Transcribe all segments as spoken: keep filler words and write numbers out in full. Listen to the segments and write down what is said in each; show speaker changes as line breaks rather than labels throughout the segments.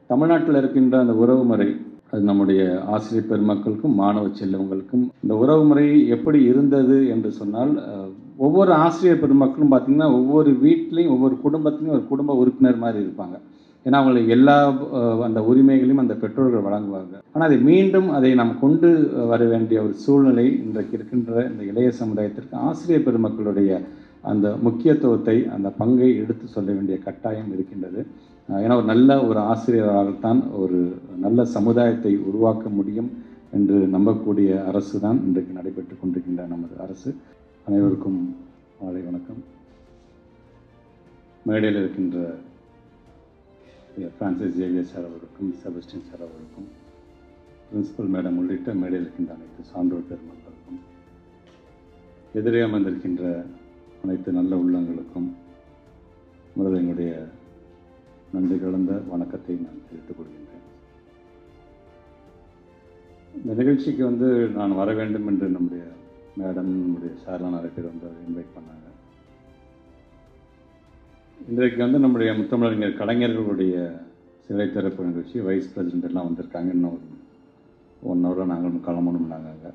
தமிழ்நாட்டில் இருக்கின்ற அந்த உறவுமுறை அது நம்முடைய ஆசிரியர் பெருமக்களுக்கும் மாணவ செல்வங்களுக்கும் இந்த உறவுமுறை எப்படி இருந்தது என்று சொன்னால், ஒவ்வொரு ஆசிரியர் பெருமக்களும் பார்த்திங்கன்னா ஒவ்வொரு வீட்லேயும் ஒவ்வொரு குடும்பத்துலேயும் ஒரு குடும்ப உறுப்பினர் மாதிரி இருப்பாங்க. ஏன்னா அவங்களுக்கு எல்லா அந்த உரிமைகளையும் அந்த பெற்றோர்கள் வழங்குவாங்க. ஆனால் அதை மீண்டும் அதை நாம் கொண்டு வர வேண்டிய ஒரு சூழ்நிலை இன்றைக்கு இருக்கின்ற இந்த இளைய சமுதாயத்திற்கு ஆசிரியர் பெருமக்களுடைய அந்த முக்கியத்துவத்தை அந்த பங்கை எடுத்து சொல்ல வேண்டிய கட்டாயம் இருக்கின்றது. ஏன்னா ஒரு நல்ல ஒரு ஆசிரியராகத்தான் ஒரு நல்ல சமுதாயத்தை உருவாக்க முடியும் என்று நம்பக்கூடிய அரசு தான் இன்றைக்கு நடைபெற்று கொண்டிருக்கின்ற நமது அரசு. அனைவருக்கும் மாலை வணக்கம். மேடையில் இருக்கின்ற பிரான்சிஸ் ஜேவியர் சார் அவர்களுக்கும், செபஸ்டின் சார் அவர்களுக்கும், பிரின்சிபல் மேடம் உள்ளிட்ட மேடையில் இருக்கின்ற அனைத்து சான்றோர் பெருமக்களுக்கும், எதிரே அமர்ந்திருக்கின்ற அனைத்து நல்ல உள்ளங்களுக்கும் முதல் எங்களுடைய நன்றி கலந்த வணக்கத்தை நான் தெரிவித்துக் கொள்கின்றேன். இந்த நிகழ்ச்சிக்கு வந்து நான் வர வேண்டும் என்று நம்முடைய மேடம், நம்முடைய சார்லாம் நிறைய பேர் வந்து இன்வைட் பண்ணாங்க. இன்றைக்கு வந்து நம்முடைய முத்தமிழறிஞர் கலைஞர்களுடைய சிலை திறப்பு நிகழ்ச்சி, வைஸ் பிரசிடென்ட் எல்லாம் வந்திருக்காங்க. இன்னும் ஒரு ஒன் ஹவரில் நாங்கள் கிளம்பணும்னாங்க.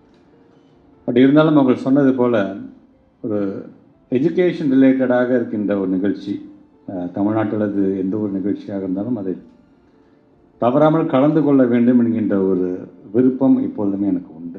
பட் இருந்தாலும் அவங்க சொன்னது போல் ஒரு எஜுகேஷன் ரிலேட்டடாக இருக்கின்ற ஒரு நிகழ்ச்சி, தமிழ்நாட்டில் அது எந்த ஒரு நிகழ்ச்சியாக இருந்தாலும் அதை தவறாமல் கலந்து கொள்ள வேண்டும் என்கின்ற ஒரு விருப்பம் இப்பொழுதுமே எனக்கு உண்டு.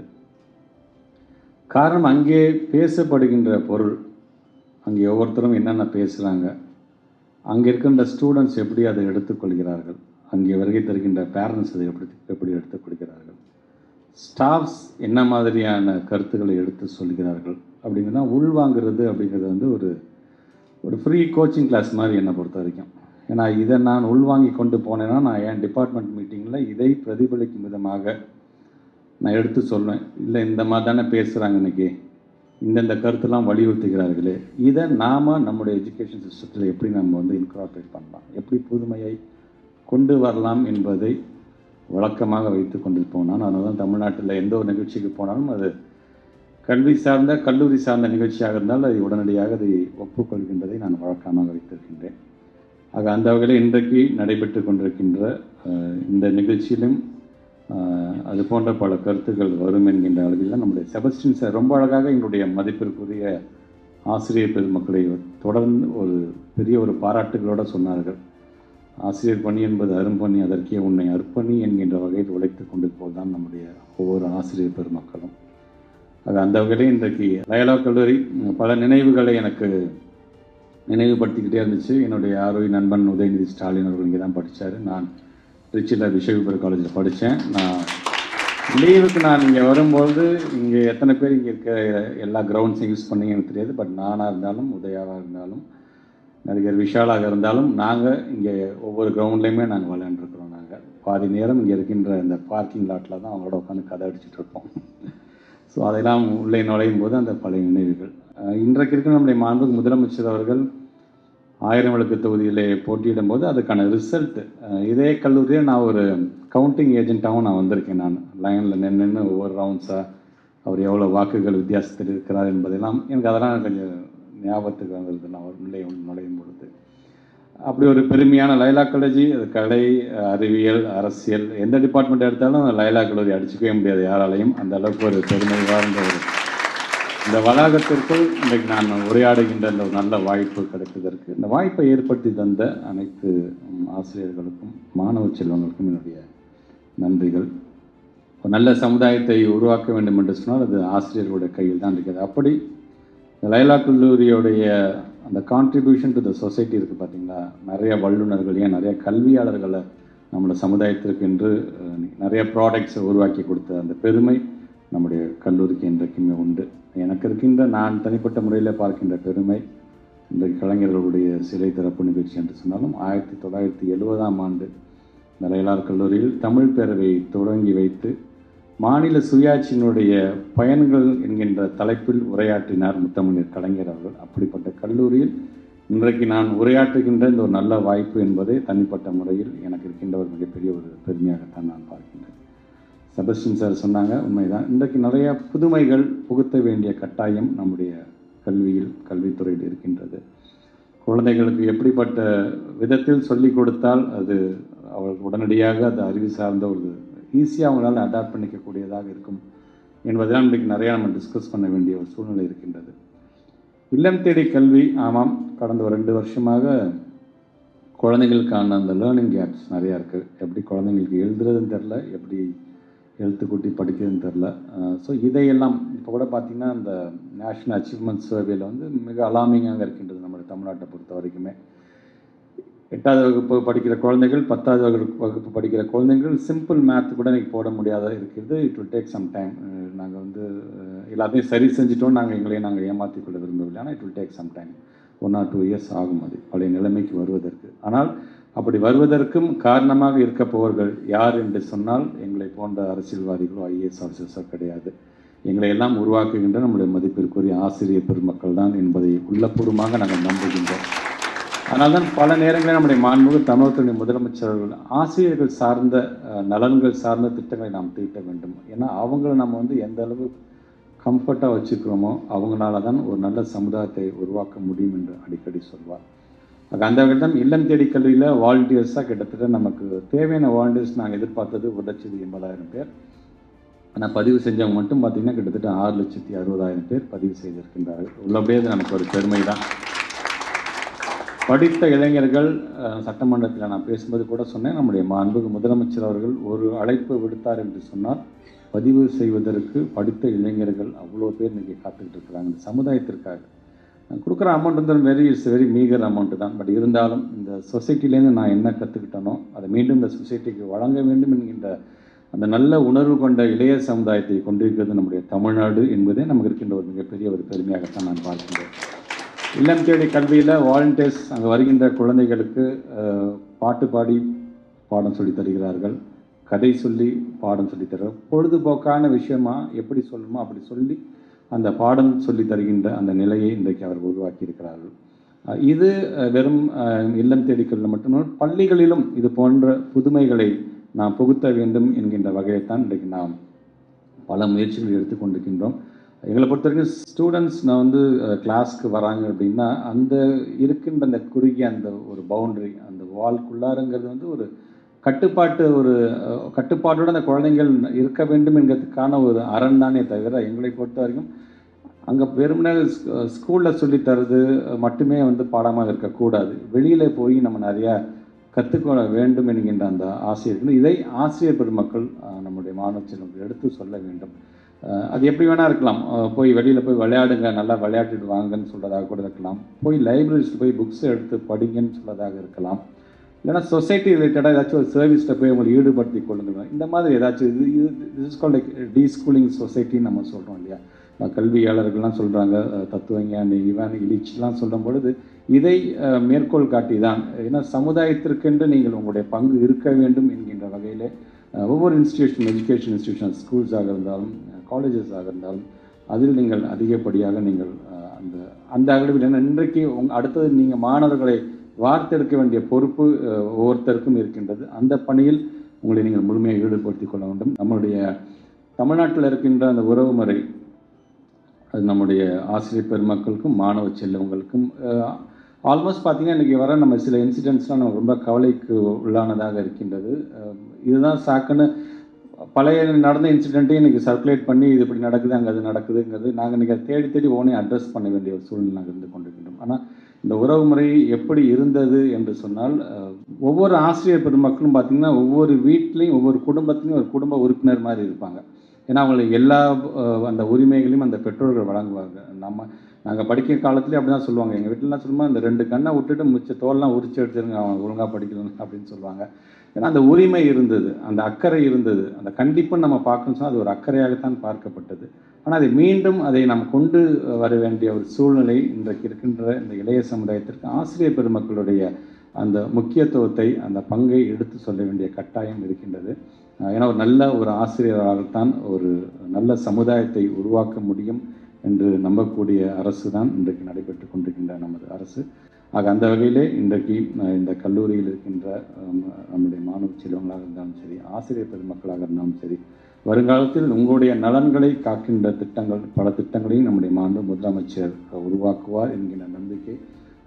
காரணம், அங்கே பேசப்படுகின்ற பொருள், அங்கே ஒவ்வொருத்தரும் என்னென்ன பேசுகிறாங்க, அங்கே இருக்கின்ற ஸ்டூடெண்ட்ஸ் எப்படி அதை எடுத்துக்கொள்கிறார்கள், அங்கே வருகை தருகின்ற பேரண்ட்ஸ் அதை எப்படி எப்படி எடுத்துக்கொள்கிறார்கள், ஸ்டாஃப்ஸ் என்ன மாதிரியான கருத்துக்களை எடுத்து சொல்கிறார்கள் அப்படிங்கிறத உள்வாங்கிறது அப்படிங்கிறது வந்து ஒரு ஒரு ஃப்ரீ கோச்சிங் கிளாஸ் மாதிரி என்னை பொறுத்த வரைக்கும். ஏன்னா இதை நான் உள்வாங்கி கொண்டு போனேன்னா நான் என் டிபார்ட்மெண்ட் மீட்டிங்கில் இதை பிரதிபலிக்கும் விதமாக நான் எடுத்து சொல்வேன். இல்லை இந்த மாதிரி தானே பேசுகிறாங்க இன்றைக்கி, இந்தந்த கருத்தெல்லாம் வலியுறுத்துகிறார்களே, இதை நாம் நம்முடைய எஜுகேஷன் சிஸ்டத்தில் எப்படி நம்ம வந்து இன்கார்பரேட் பண்ணலாம், எப்படி புதுமையை கொண்டு வரலாம் என்பதை வழக்கமாக வைத்து கொண்டு போனால், அதனால தான் தமிழ்நாட்டில் எந்த ஒரு நிகழ்ச்சிக்கு போனாலும் அது கல்வி சார்ந்த கல்லூரி சார்ந்த நிகழ்ச்சியாக இருந்தால் அதை உடனடியாக அதை ஒப்புக்கொள்கின்றதை நான் வழக்கமாக வைத்திருக்கின்றேன். ஆக அந்த வகையில் இன்றைக்கு நடைபெற்று கொண்டிருக்கின்ற இந்த நிகழ்ச்சியிலும் அது போன்ற பல கருத்துக்கள் வரும் என்கின்ற அளவில் நம்முடைய செபஸ்டின் சார் ரொம்ப அழகாக எங்களுடைய மதிப்பிற்குரிய ஆசிரியர் பெருமக்களை தொடர்ந்து ஒரு பெரிய ஒரு பாராட்டுகளோடு சொன்னார்கள். ஆசிரியர் பணி என்பது அரும்பணி, அதற்கே உன்னை அர்ப்பணி என்கின்ற வகையில் உழைத்து கொண்டு போதுதான் நம்முடைய ஒவ்வொரு ஆசிரியர் பெருமக்களும். அது அந்த வகையில் இன்றைக்கு லயோலா கல்லூரி பல நினைவுகளை எனக்கு நினைவுபடுத்திக்கிட்டே இருந்துச்சு. என்னுடைய ஆரோக்கிய நண்பன் உதயநிதி ஸ்டாலின் அவர்கள் இங்கே தான் படித்தார். நான் திருச்சியில் விஸ்வவிபர் காலேஜில் படித்தேன். நான் லீவுக்கு நான் இங்கே வரும்போது இங்கே எத்தனை பேர் இங்கே இருக்க எல்லா கிரவுண்ட்ஸையும் யூஸ் பண்ணிங்க எனக்கு தெரியாது. பட் நானாக இருந்தாலும், உதயாவாக இருந்தாலும், நடிகர் விஷாலாக இருந்தாலும், நாங்கள் இங்கே ஒவ்வொரு கிரவுண்ட்லேயுமே நாங்கள் விளையாண்டுருக்குறோம். நாங்கள் பாதி நேரம் இங்கே இருக்கின்ற இந்த பார்க்கிங் லாட்டில் தான் அவங்களோட உட்காந்து கதை அடிச்சுட்டு இருப்போம். ஸோ அதெல்லாம் உள்ளே நுழையும் போது அந்த பழைய நினைவுகள். இன்றைக்கு இருக்கிற நம்முடைய மாண்புமிகு முதலமைச்சர் அவர்கள் ஆயிரம் விளக்கு தொகுதியிலே போட்டியிடும் போது அதுக்கான ரிசல்ட்டு, இதே கல்லூரியில் நான் ஒரு கவுண்டிங் ஏஜென்ட்டாகவும் நான் வந்திருக்கேன். நான் லைனில் நின்று ஒவ்வொரு ரவுண்ட்ஸாக அவர் எவ்வளோ வாக்குகள் வித்தியாசத்தில் இருக்கிறார் என்பதெல்லாம் எனக்கு அதெல்லாம் கொஞ்சம் ஞாபகத்துக்கு வந்தது. நான் உள்ளே நுழையும் பொழுது அப்படி ஒரு பெருமையான லயோலா கல்லூரி, அது கலை, அறிவியல், அரசியல், எந்த டிபார்ட்மெண்ட் எடுத்தாலும் லயோலா கல்லூரி அடிச்சுக்கவே முடியாது யாராலையும். அந்த அளவுக்கு ஒரு பெருமை வாழ்ந்த ஒரு இந்த வளாகத்திற்குள் இன்றைக்கு நான் உரையாடுகின்ற இந்த ஒரு நல்ல வாய்ப்பு கிடைத்ததற்கு, இந்த வாய்ப்பை ஏற்படுத்தி தந்த அனைத்து ஆசிரியர்களுக்கும் மாணவ செல்வங்களுக்கும் என்னுடைய நன்றிகள். ஒரு நல்ல சமுதாயத்தை உருவாக்க வேண்டும் என்று சொன்னால் அது ஆசிரியர்களுடைய கையில் தான் இருக்கிறது. அப்படி லயோலா கல்லூரியோடைய அந்த கான்ட்ரிபியூஷன் டு த சொசைட்டி இருக்குது பார்த்தீங்களா, நிறைய வல்லுநர்கள், ஏன் நிறைய கல்வியாளர்களை நம்மளோட சமுதாயத்திற்கு என்று நிறைய ப்ராடக்ட்ஸை உருவாக்கி கொடுத்த அந்த பெருமை நம்முடைய கல்லூரிக்கு இன்றைக்குமே உண்டு. எனக்கு இருக்கின்ற நான் தனிப்பட்ட முறையில் பார்க்கின்ற பெருமை, இன்றைக்கு கலைஞர்களுடைய சிலை திறப்பு நிகழ்ச்சி என்று சொன்னாலும் ஆயிரத்தி தொள்ளாயிரத்தி எழுபதாம் ஆண்டு இந்த லயோலா கல்லூரியில் தமிழ் பேரவையை தொடங்கி வைத்து மாநில சுயாட்சியினுடைய பயன்கள் என்கின்ற தலைப்பில் உரையாற்றினார் முத்தமிழர் கலைஞர் அவர்கள். அப்படிப்பட்ட கல்லூரியில் இன்றைக்கு நான் உரையாற்றுகின்ற இந்த ஒரு நல்ல வாய்ப்பு என்பதை தனிப்பட்ட முறையில் எனக்கு இருக்கின்ற ஒரு மிகப்பெரிய ஒரு பெருமையாகத்தான் நான் பார்க்கின்றேன். செபஸ்டின் சார் சொன்னாங்க, உண்மைதான். இன்றைக்கு நிறைய புதுமைகள் புகுத்த வேண்டிய கட்டாயம் நம்முடைய கல்வியில் கல்வித்துறையில் இருக்கின்றது. குழந்தைகளுக்கு எப்படிப்பட்ட விதத்தில் சொல்லிக் கொடுத்தால் அது அவர்களுக்கு உடனடியாக அது அறிவு சார்ந்த ஒரு ஈஸியாக அவங்களால அடாப்ட் பண்ணிக்கக்கூடியதாக இருக்கும் என்பதெல்லாம் இன்றைக்கு நிறையா நம்ம டிஸ்கஸ் பண்ண வேண்டிய ஒரு சூழ்நிலை இருக்கின்றது. இல்லம் தேடி கல்வி, ஆமாம், கடந்த ஒரு ரெண்டு வருஷமாக குழந்தைங்களுக்கான அந்த லேர்னிங் கேப்ஸ் நிறையா இருக்குது. எப்படி குழந்தைங்களுக்கு எழுதுறதுன்னு தெரில, எப்படி எழுத்து கூட்டி படிக்கிறதுன்னு தெரில. ஸோ இதையெல்லாம் இப்போ கூட பார்த்திங்கன்னா இந்த நேஷ்னல் அச்சீவ்மெண்ட் சர்வேல வந்து மிக அலாமிங்காக இருக்கின்றது நம்மளுடைய தமிழ்நாட்டை பொறுத்த வரைக்குமே. எட்டாவது வகுப்பு படிக்கிற குழந்தைகள், பத்தாவது வகுப்பு வகுப்பு படிக்கிற குழந்தைகள் சிம்பிள் மேத் கூட இன்றைக்கி போட முடியாத இருக்கிறது. It will take some time. நாங்கள் வந்து எல்லாத்தையும் சரி செஞ்சிட்டோம், நாங்கள் எங்களையே நாங்கள் ஏமாற்றிக் கொள்ள விரும்பவில்லை. ஆனால் it will take some time. One or two years ஆகும் அது பழைய நிலைமைக்கு வருவதற்கு. ஆனால் அப்படி வருவதற்கும் காரணமாக இருக்கப்போவர்கள் யார் என்று சொன்னால் எங்களை போன்ற அரசியல்வாதிகளோ ஐஏஎஸ் ஆஃபீஸர்ஸோ கிடையாது. எங்களை எல்லாம் உருவாக்குகின்ற நம்முடைய மதிப்பிற்குரிய ஆசிரியர் பெருமக்கள் தான் என்பதை உள்ளபூர்வமாக நாங்கள் நம்புகின்றோம். அதனால்தான் பல நேரங்களில் நம்முடைய மாண்புமிகு தமிழகத்தினுடைய முதலமைச்சர்கள் ஆசிரியர்கள் சார்ந்த நலன்கள் சார்ந்த திட்டங்களை நாம் தீட்ட வேண்டும். ஏன்னா அவங்கள நம்ம வந்து எந்த அளவு கம்ஃபர்ட்டாக வச்சுக்கிறோமோ அவங்களால தான் ஒரு நல்ல சமுதாயத்தை உருவாக்க முடியும் என்று அடிக்கடி சொல்வார். அந்த வகையில் தான் இல்லம் தேடி கல்வியில் வாலண்டியர்ஸாக கிட்டத்தட்ட நமக்கு தேவையான வாலண்டியர்ஸ் நாங்கள் எதிர்பார்த்தது ஒரு லட்சத்தி எண்பதாயிரம் பேர். ஆனால் பதிவு செஞ்சவங்க மட்டும் பார்த்திங்கன்னா கிட்டத்தட்ட ஆறு லட்சத்தி அறுபதாயிரம் பேர் பதிவு செய்திருக்கின்றார்கள். உள்ளபடியே அது நமக்கு ஒரு பெருமை தான். படித்த இளைஞர்கள் சட்டமன்றத்தில் நான் பேசும்போது கூட சொன்னேன், நம்முடைய மாண்புமிகு முதலமைச்சர் அவர்கள் ஒரு அழைப்பு விடுத்தார் என்று சொன்னால் பதிவு செய்வதற்கு படித்த இளைஞர்கள் அவ்வளோ பேர் இன்றைக்கி காத்துக்கிட்டு இருக்கிறாங்க இந்த சமுதாயத்திற்காக. கொடுக்குற அமௌண்ட் வந்து very it's very meagre amount தான். பட் இருந்தாலும் இந்த சொசைட்டிலேருந்து நான் என்ன கற்றுக்கிட்டனோ அதை மீண்டும் இந்த சொசைட்டிக்கு வழங்க வேண்டும் என்கின்ற அந்த நல்ல உணர்வு கொண்ட இளைய சமுதாயத்தை கொண்டிருக்கிறது நம்முடைய தமிழ்நாடு என்பதே நமக்கு இருக்கின்ற ஒரு மிகப்பெரிய ஒரு பெருமையாகத்தான் நான் பார்க்கின்றேன். இல்லம் தேடி கல்வியில் வாலண்டியர்ஸ் அங்கே வருகின்ற குழந்தைகளுக்கு பாட்டு பாடி பாடம் சொல்லி தருகிறார்கள், கதை சொல்லி பாடம் சொல்லி தருகிறார். பொழுதுபோக்கான விஷயமா எப்படி சொல்லணுமோ அப்படி சொல்லி அந்த பாடம் சொல்லி தருகின்ற அந்த நிலையை இன்றைக்கு அவர் உருவாக்கி இருக்கிறார்கள். இது வெறும் இல்லம் தேடி கல்வியில் மட்டுமல்ல, பள்ளிகளிலும் இது போன்ற புதுமைகளை நாம் புகுத்த வேண்டும் என்கின்ற வகையைத்தான் இன்றைக்கு நாம் பல முயற்சிகள் எடுத்துக்கொண்டிருக்கின்றோம். எங்களை பொறுத்த வரைக்கும் ஸ்டூடெண்ட்ஸ் நான் வந்து கிளாஸ்க்கு வராங்க அப்படின்னா அந்த இருக்கின்ற அந்த குறுகிய அந்த ஒரு பவுண்டரி அந்த வால்குள்ளாருங்கிறது வந்து ஒரு கட்டுப்பாட்டு ஒரு கட்டுப்பாட்டோடு அந்த குழந்தைகள் இருக்க வேண்டும் என்கிறதுக்கான ஒரு அரண் தானே தவிர எங்களை பொறுத்த வரைக்கும் அங்கே வெறுமனே ஸ்கூலில் சொல்லித்தரது மட்டுமே வந்து பாடமாக இருக்கக்கூடாது. வெளியில் போய் நம்ம நிறையா கற்றுக்கொள்ள வேண்டும் என்கின்ற அந்த ஆசை இருக்குது. இதை ஆசிரியர் பெருமக்கள் நம்முடைய மாணவ செல்வங்களுக்கு எடுத்து சொல்ல வேண்டும். அது எப்படி வேணால் இருக்கலாம். போய் வெளியில் போய் விளையாடுங்க, நல்லா விளையாட்டுட்டு வாங்கன்னு சொல்கிறதாக கூட இருக்கலாம். போய் லைப்ரரிஸில் போய் புக்ஸ் எடுத்து படிங்கன்னு சொல்கிறதாக இருக்கலாம். இல்லைனா சொசைட்டி ரிலேட்டடாக ஏதாச்சும் ஒரு சர்வீஸில் போய் உங்களை ஈடுபடுத்தி கொள்ளுங்க. இந்த மாதிரி ஏதாச்சும் இது இது this is called like deschooling சொசைட்டின்னு நம்ம சொல்கிறோம் இல்லையா. கல்வியாளர்கள்லாம் சொல்கிறாங்க, தத்துவஞானி இவன் இலிச்லாம் சொல்லும் பொழுது இதை மேற்கோள் காட்டி தான். ஏன்னா சமுதாயத்திற்கென்று நீங்கள் உங்களுடைய பங்கு இருக்க வேண்டும் என்கின்ற வகையில் ஒவ்வொரு இன்ஸ்டிடியூஷன் எஜுகேஷன் இன்ஸ்டிடியூஷன் ஸ்கூல்ஸாக இருந்தாலும் காலேஜஸாக இருந்தாலும் அதில் நீங்கள் அதிகப்படியாக நீங்கள் அந்த அந்த அளவில் என்ன இன்றைக்கு உங் அடுத்தது நீங்கள் மாணவர்களை வார்த்தெடுக்க வேண்டிய பொறுப்பு ஒவ்வொருத்தருக்கும் இருக்கின்றது. அந்த பணியில் உங்களை நீங்கள் முழுமையாக ஈடுபடுத்திக் கொள்ள வேண்டும். நம்முடைய தமிழ்நாட்டில் இருக்கின்ற அந்த உறவு முறை அது நம்முடைய ஆசிரியர் பெருமக்களுக்கும் மாணவ செல்வங்களுக்கும் ஆல்மோஸ்ட் பார்த்திங்கன்னா இன்றைக்கி வர நம்ம சில இன்சிடென்ட்ஸ்லாம் நம்ம ரொம்ப கவலைக்கு உள்ளானதாக இருக்கின்றது. இதுதான் சாக்குன்னு பழைய நடந்த இன்சிடெண்ட்டையும் இன்றைக்கி சர்க்குலேட் பண்ணி இது இப்படி நடக்குது அங்கே அது நடக்குதுங்கிறது நாங்கள் இன்றைக்கி தேடி தேடி ஓனே அட்ரஸ் பண்ண வேண்டிய ஒரு சூழ்நிலை நாங்கள் இருந்து கொண்டிருக்கின்றோம். ஆனால் இந்த உறவு முறை எப்படி இருந்தது என்று சொன்னால் ஒவ்வொரு ஆசிரியர் பெருமக்களும் பார்த்திங்கன்னா ஒவ்வொரு வீட்லேயும் ஒவ்வொரு குடும்பத்துலேயும் ஒரு குடும்ப உறுப்பினர் மாதிரி இருப்பாங்க. ஏன்னா அவங்களுக்கு எல்லா அந்த உரிமைகளையும் அந்த பெற்றோர்கள் வழங்குவாங்க. நம்ம நாங்கள் படிக்கிற காலத்துலேயே அப்படி தான் சொல்லுவாங்க. எங்கள் வீட்டிலலாம் சொல்லுமா இந்த ரெண்டு கண்ணை விட்டுட்டு மிச்ச தோல்லாம் உரிச்சு எடுத்துருங்க அவன் ஒழுங்காக படிக்கணும் அப்படின்னு சொல்லுவாங்க. ஏன்னா அந்த உரிமை இருந்தது, அந்த அக்கறை இருந்தது. அந்த கண்டிப்புன்னு நம்ம பார்க்கணும்னு சொன்னால் அது ஒரு அக்கறையாகத்தான் பார்க்கப்பட்டது. ஆனால் அதை மீண்டும் அதை நாம் கொண்டு வர வேண்டிய ஒரு சூழ்நிலை இன்றைக்கு இருக்கின்ற இந்த இளைய சமுதாயத்திற்கு ஆசிரியர் பெருமக்களுடைய அந்த முக்கியத்துவத்தை அந்த பங்கை எடுத்து சொல்ல வேண்டிய கட்டாயம் இருக்கின்றது. ஏன்னா ஒரு நல்ல ஒரு ஆசிரியராகத்தான் ஒரு நல்ல சமுதாயத்தை உருவாக்க முடியும் என்று நம்பக்கூடிய அரசு தான் இன்றைக்கு நடைபெற்று கொண்டிருக்கின்ற நமது அரசு. ஆக அந்த வகையிலே இன்றைக்கு இந்த கல்லூரியில் இருக்கின்ற நம்முடைய மாணவ செல்வங்களாக இருந்தாலும் சரி, ஆசிரியர் பெருமக்களாக இருந்தாலும் சரி, வருங்காலத்தில் உங்களுடைய நலன்களை காக்கின்ற திட்டங்கள் பல திட்டங்களையும் நம்முடைய மாண்பு முதலமைச்சர் உருவாக்குவார் என்கின்ற நம்பிக்கை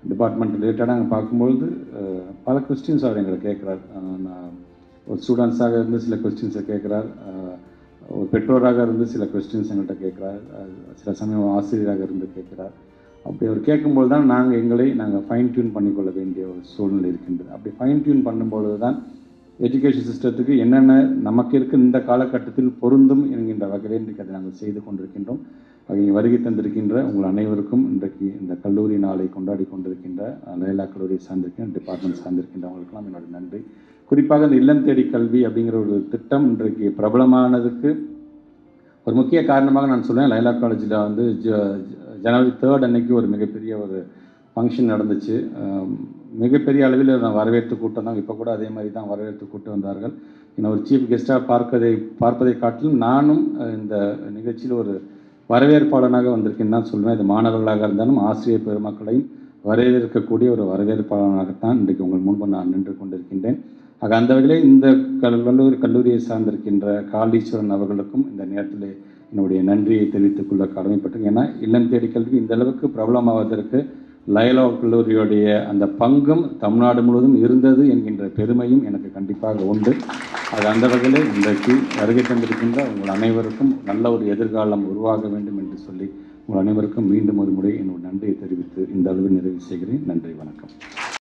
டிபார்ட்மெண்ட் ரிலேட்டடாக நாங்கள் பார்க்கும்பொழுது பல கொஸ்டின்ஸ் அவர் எங்களை கேட்குறார். நான் ஒரு ஸ்டூடெண்ட்ஸாக இருந்து சில கொஸ்டின்ஸை கேட்குறார், ஒரு பெற்றோராக இருந்து சில கொஸ்டின்ஸ் எங்கள்கிட்ட கேட்குறார், சில சமயம் ஆசிரியராக இருந்து கேட்குறார். அப்படி அவர் கேட்கும்போது தான் நாங்கள் எங்களை நாங்கள் ஃபைன் டியூன் பண்ணிக்கொள்ள வேண்டிய ஒரு சூழ்நிலை இருக்கின்றது. அப்படி ஃபைன் டியூன் பண்ணும்பொழுது தான் எஜுகேஷன் சிஸ்டத்துக்கு என்னென்ன நமக்கு இருக்க இந்த காலகட்டத்தில் பொருந்தும் என்கின்ற வகையில் இன்றைக்கு அதை நாங்கள் செய்து கொண்டிருக்கின்றோம். அதை வருகை தந்திருக்கின்ற உங்கள் அனைவருக்கும் இன்றைக்கு இந்த கல்லூரி நாளை கொண்டாடி கொண்டிருக்கின்ற லைலா கல்லூரியை சார்ந்திருக்கின்ற டிபார்ட்மெண்ட் சார்ந்திருக்கின்றவங்களுக்கெல்லாம் என்னோட நன்றி. குறிப்பாக இந்த இல்லம் தேடி கல்வி அப்படிங்கிற ஒரு திட்டம் இன்றைக்கு பிரபலமானதுக்கு ஒரு முக்கிய காரணமாக நான் சொல்லுவேன். லைலா காலேஜில் வந்து ஜ ஜனவரி தேர்ட் அன்னைக்கு ஒரு மிகப்பெரிய ஒரு ஃபங்க்ஷன் நடந்துச்சு. மிகப்பெரிய அளவில் நான் வரவேற்பு கூட்டம் தான். இப்போ கூட அதே மாதிரி தான் வரவேற்பு கூட்டம் வந்தார்கள். என்னை ஒரு சீஃப் கெஸ்ட்டாக பார்ப்பதை பார்ப்பதை காட்டிலும் நானும் இந்த நிகழ்ச்சியில் ஒரு வரவேற்பாளனாக வந்திருக்கேன்னு தான் சொல்லுவேன். இது மாணவர்களாக இருந்தாலும் ஆசிரியர் பெருமக்களையும் வரவேற்கக்கூடிய ஒரு வரவேற்பாளனாகத்தான் இன்றைக்கு உங்கள் முன்பு நான் நின்று கொண்டிருக்கின்றேன். ஆக அந்த வகையில் இந்த கல்லூரி கல்லூரியை சார்ந்திருக்கின்ற காளீஸ்வரன் அவர்களுக்கும் இந்த நேரத்தில் என்னுடைய நன்றியை தெரிவித்துக் கொள்ள கடமைப்பட்டேன். ஏன்னா இல்லம் தேடி கல்வி இந்த அளவுக்கு பிரபலமாவதற்கு லைலா கல்லூரியுடைய அந்த பங்கும் தமிழ்நாடு முழுவதும் இருந்தது என்கின்ற பெருமையும் எனக்கு கண்டிப்பாக உண்டு. அது அந்த வகையில் இன்றைக்கு வருகை தந்திருக்கின்ற உங்கள் அனைவருக்கும் நல்ல ஒரு எதிர்காலம் உருவாக வேண்டும் என்று சொல்லி உங்கள் அனைவருக்கும் மீண்டும் ஒரு முறை என்னோட நன்றியை தெரிவித்து இந்த அளவில் நிறைவு செய்கிறேன். நன்றி, வணக்கம்.